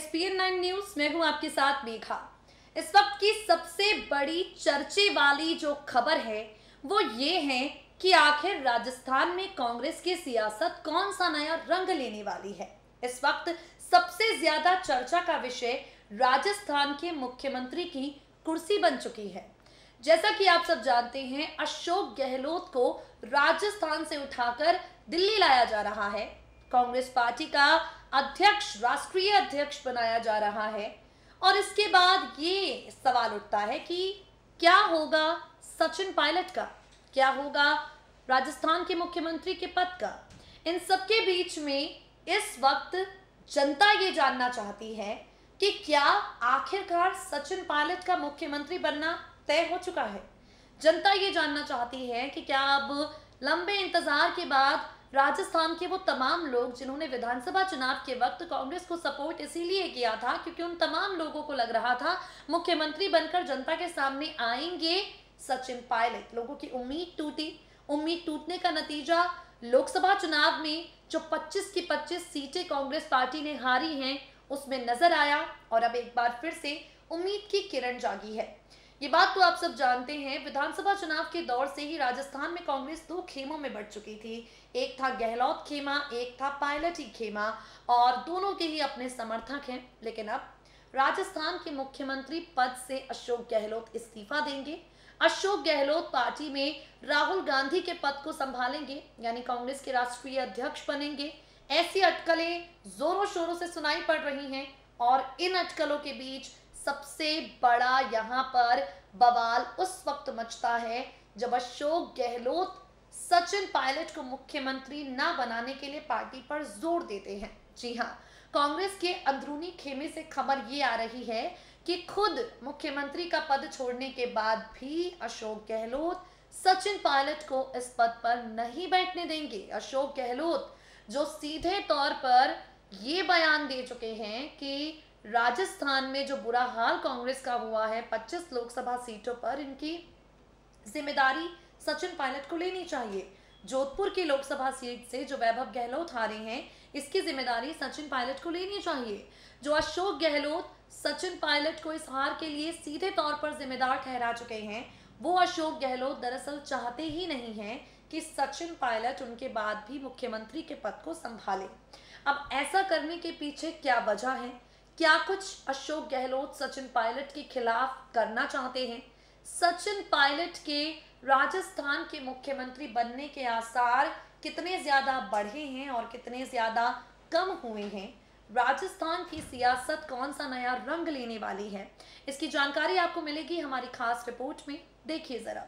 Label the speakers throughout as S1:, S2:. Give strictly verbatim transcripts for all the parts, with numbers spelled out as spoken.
S1: S P N nine news में हूं आपके साथ मेघा। इस वक्त की सबसे बड़ी चर्चे वाली जो खबर है वो ये है कि आखिर राजस्थान में कांग्रेस की सियासत कौन सा नया रंग लेने वाली है। इस वक्त सबसे ज्यादा चर्चा का विषय राजस्थान के मुख्यमंत्री की कुर्सी बन चुकी है। जैसा कि आप सब जानते हैं, अशोक गहलोत को राजस्थान से उठाकर दिल्ली लाया जा रहा है। कांग्रेस पार्टी का अध्यक्ष, राष्ट्रीय अध्यक्ष बनाया जा रहा है और इसके बाद ये सवाल उठता है कि क्या होगा सचिन पायलट का, क्या होगा राजस्थान के मुख्यमंत्री के पद का। इन सबके बीच में इस वक्त जनता ये जानना चाहती है कि क्या आखिरकार सचिन पायलट का मुख्यमंत्री बनना तय हो चुका है। जनता ये जानना चाहती है कि क्या अब लंबे इंतजार के बाद राजस्थान के वो तमाम लोग जिन्होंने विधानसभा चुनाव के वक्त कांग्रेस को सपोर्ट इसीलिए किया था क्योंकि उन तमाम लोगों को लग रहा था मुख्यमंत्री बनकर जनता के सामने आएंगे सचिन पायलट। लोगों की उम्मीद टूटी। उम्मीद टूटने का नतीजा लोकसभा चुनाव में जो पच्चीस की पच्चीस सीटें कांग्रेस पार्टी ने हारी हैं उसमें नजर आया और अब एक बार फिर से उम्मीद की किरण जागी है। ये बात तो आप सब जानते हैं। विधानसभा चुनाव के दौर से ही राजस्थान में कांग्रेस दो खेमों में बढ़ चुकी थी। एक था गहलोत खेमा, एक था पायलट ही खेमा और दोनों के ही अपने समर्थक हैं। लेकिन अब राजस्थान के मुख्यमंत्री पद से अशोक गहलोत इस्तीफा देंगे। अशोक गहलोत पार्टी में राहुल गांधी के पद को संभालेंगे, यानी कांग्रेस के राष्ट्रीय अध्यक्ष बनेंगे। ऐसी अटकलें जोरों शोरों से सुनाई पड़ रही हैं और इन अटकलों के बीच सबसे बड़ा यहाँ पर बवाल उस वक्त मचता है जब अशोक गहलोत सचिन पायलट को मुख्यमंत्री ना बनाने के लिए पार्टी पर जोर देते हैं। जी हाँ, कांग्रेस के अंदरूनी खेमे से खबर ये आ रही है कि खुद मुख्यमंत्री का पद छोड़ने के बाद भी अशोक गहलोत सचिन पायलट को इस पद पर नहीं बैठने देंगे। अशोक गहलोत जो सीधे तौर पर ये बयान दे चुके हैं कि राजस्थान में जो बुरा हाल कांग्रेस का हुआ है पच्चीस लोकसभा सीटों पर, इनकी जिम्मेदारी सचिन पायलट को लेनी चाहिए। जोधपुर की लोकसभा सीट से जो वैभव गहलोत हारे हैं इसकी जिम्मेदारी सचिन पायलट को लेनी चाहिए। जो अशोक गहलोत सचिन पायलट को इस हार के लिए सीधे तौर पर जिम्मेदार ठहरा चुके हैं, वो अशोक गहलोत दरअसल चाहते ही नहीं हैं कि सचिन पायलट उनके बाद भी मुख्यमंत्री के पद को संभाले। अब ऐसा करने के पीछे क्या वजह है? क्या कुछ अशोक गहलोत सचिन पायलट के खिलाफ करना चाहते हैं? सचिन पायलट के राजस्थान के मुख्यमंत्री बनने के आसार कितने ज्यादा बढ़े हैं और कितने ज्यादा कम हुए हैं? राजस्थान की सियासत कौन सा नया रंग लेने वाली है? इसकी जानकारी आपको मिलेगी हमारी खास रिपोर्ट में। देखिए जरा।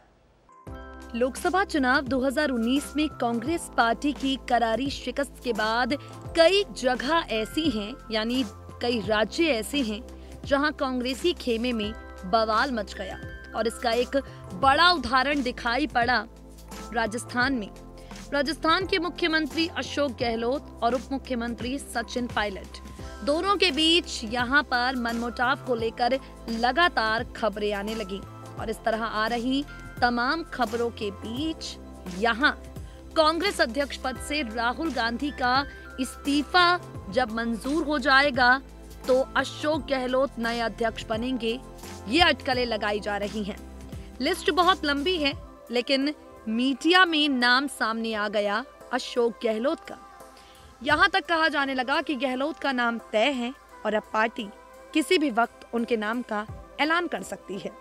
S2: लोकसभा चुनाव दो हज़ार उन्नीस में कांग्रेस पार्टी की करारी शिकस्त के बाद कई जगह ऐसी हैं, यानी कई राज्य ऐसे हैं जहां कांग्रेसी खेमे में बवाल मच गया और इसका एक बड़ा उदाहरण दिखाई पड़ा राजस्थान में। राजस्थान के मुख्यमंत्री अशोक गहलोत और उप मुख्यमंत्री सचिन पायलट दोनों के बीच यहां पर मनमुटाव को लेकर लगातार खबरें आने लगी और इस तरह आ रही तमाम खबरों के बीच यहां कांग्रेस अध्यक्ष पद से राहुल गांधी का इस्तीफा जब मंजूर हो जाएगा तो अशोक गहलोत नए अध्यक्ष बनेंगे, ये अटकलें लगाई जा रही हैं। लिस्ट बहुत लंबी है लेकिन मीडिया में नाम सामने आ गया अशोक गहलोत का। यहां तक कहा जाने लगा कि गहलोत का नाम तय है और अब पार्टी किसी भी वक्त उनके नाम का ऐलान कर सकती है।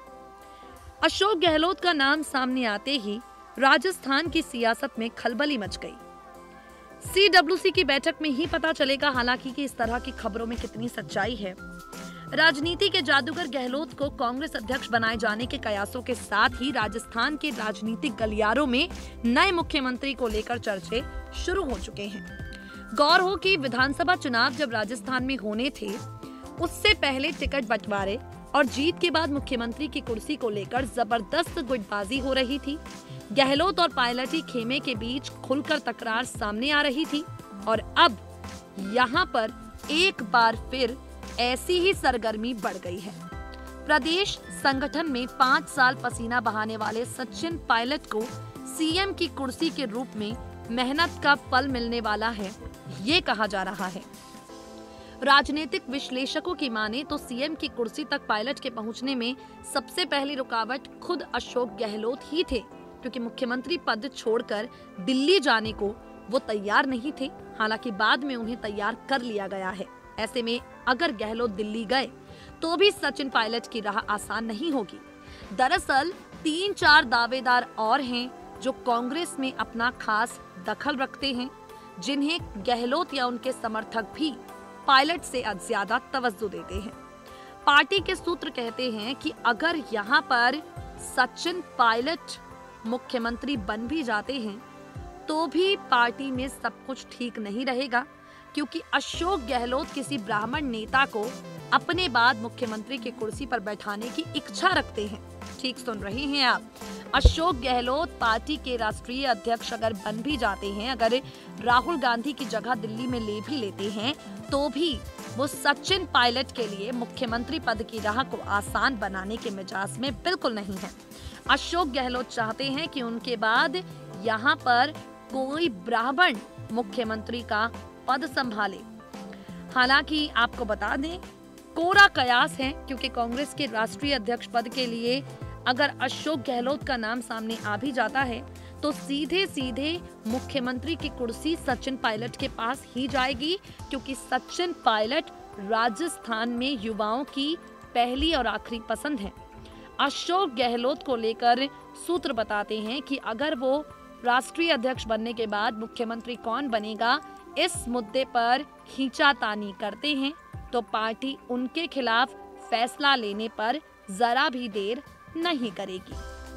S2: अशोक गहलोत का नाम सामने आते ही राजस्थान की सियासत में खलबली मच गई। सी डब्ल्यू सी की बैठक में ही पता चलेगा हालांकि कि इस तरह की खबरों में कितनी सच्चाई है। राजनीति के जादूगर गहलोत को कांग्रेस अध्यक्ष बनाए जाने के कयासों के साथ ही राजस्थान के राजनीतिक गलियारों में नए मुख्यमंत्री को लेकर चर्चे शुरू हो चुके हैं। गौर हो कि विधानसभा चुनाव जब राजस्थान में होने थे उससे पहले टिकट बंटवारे और जीत के बाद मुख्यमंत्री की कुर्सी को लेकर जबरदस्त गुटबाजी हो रही थी। गहलोत और पायलटी खेमे के बीच खुलकर तकरार सामने आ रही थी और अब यहाँ पर एक बार फिर ऐसी ही सरगर्मी बढ़ गई है। प्रदेश संगठन में पाँच साल पसीना बहाने वाले सचिन पायलट को सी एम की कुर्सी के रूप में मेहनत का फल मिलने वाला है, ये कहा जा रहा है। राजनीतिक विश्लेषकों की माने तो सीएम की कुर्सी तक पायलट के पहुंचने में सबसे पहली रुकावट खुद अशोक गहलोत ही थे, क्योंकि मुख्यमंत्री पद छोड़कर दिल्ली जाने को वो तैयार नहीं थे। हालांकि बाद में उन्हें तैयार कर लिया गया है। ऐसे में अगर गहलोत दिल्ली गए तो भी सचिन पायलट की राह आसान नहीं होगी। दरअसल तीन चार दावेदार और हैं जो कांग्रेस में अपना खास दखल रखते हैं, जिन्हें गहलोत या उनके समर्थक भी पायलट से ज्यादा तवज्जो देते हैं। पार्टी के सूत्र कहते हैं कि अगर यहाँ पर सचिन पायलट मुख्यमंत्री बन भी जाते हैं तो भी पार्टी में सब कुछ ठीक नहीं रहेगा, क्योंकि अशोक गहलोत किसी ब्राह्मण नेता को अपने बाद मुख्यमंत्री की कुर्सी पर बैठाने की इच्छा रखते हैं। ठीक सुन रहे हैं आप, अशोक गहलोत पार्टी के राष्ट्रीय अध्यक्ष अगर बन भी जाते हैं, अगर राहुल गांधी की जगह दिल्ली में ले भी लेते हैं, तो भी वो सचिन पायलट के लिए मुख्यमंत्री पद की राह को आसान बनाने के मिजाज में बिल्कुल नहीं है। अशोक गहलोत चाहते हैं कि उनके बाद यहाँ पर कोई ब्राह्मण मुख्यमंत्री का पद संभाले। हालांकि आपको बता दें, कोरा कयास है, क्योंकि कांग्रेस के राष्ट्रीय अध्यक्ष पद के लिए अगर अशोक गहलोत का नाम सामने आ भी जाता है तो सीधे सीधे मुख्यमंत्री की कुर्सी सचिन पायलट के पास ही जाएगी, क्योंकि सचिन पायलट राजस्थान में युवाओं की पहली और आखिरी पसंद है। अशोक गहलोत को लेकर सूत्र बताते हैं कि अगर वो राष्ट्रीय अध्यक्ष बनने के बाद मुख्यमंत्री कौन बनेगा, इस मुद्दे पर खींचातानी करते हैं तो पार्टी उनके खिलाफ फैसला लेने पर जरा भी देर नहीं करेगी।